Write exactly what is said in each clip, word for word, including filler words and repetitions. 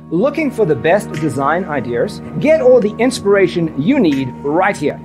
Looking for the best design ideas? Get all the inspiration you need right here.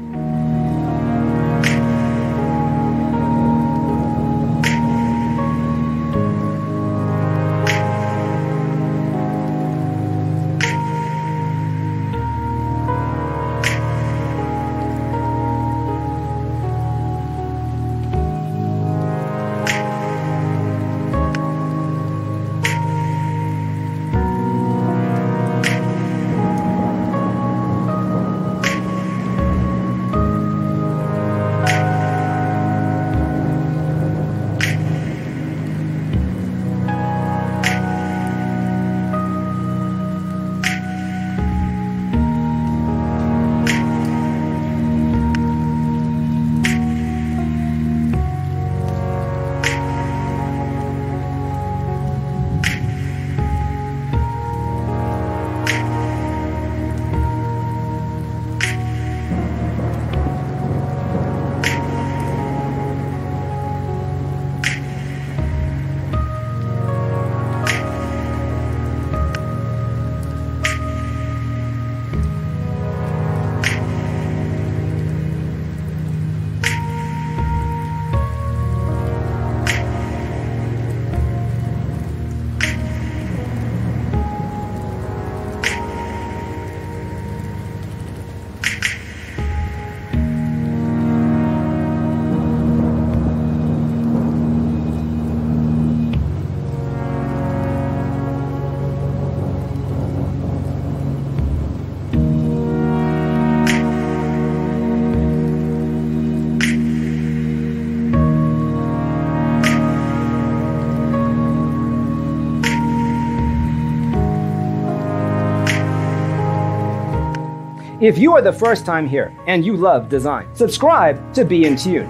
If you are the first time here and you love design, subscribe to Be in Tune.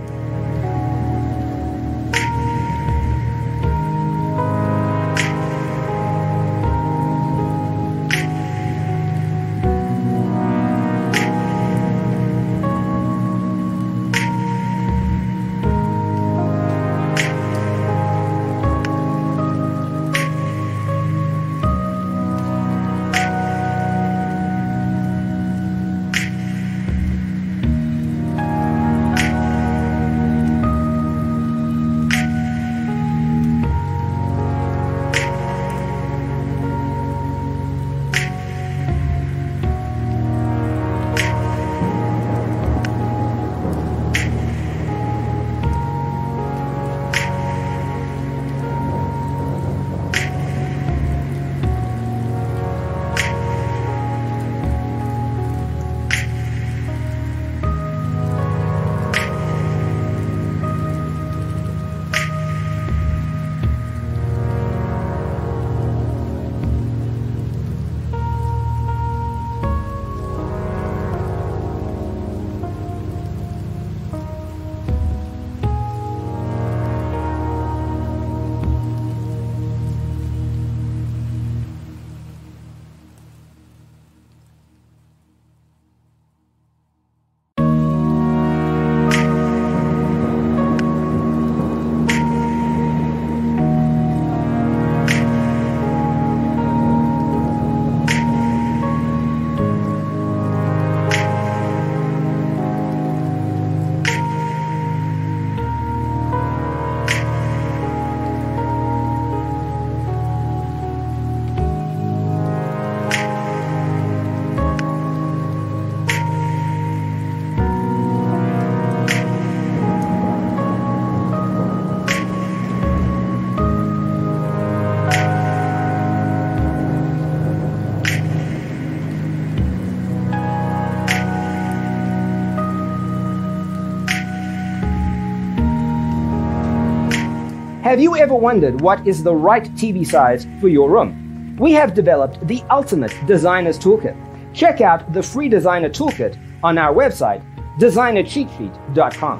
Have you ever wondered what is the right T V size for your room? We have developed the ultimate designer's toolkit. Check out the free designer toolkit on our website, designer cheat sheet dot com.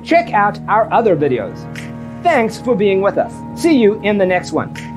check out our other videos. Thanks for being with us. See you in the next one.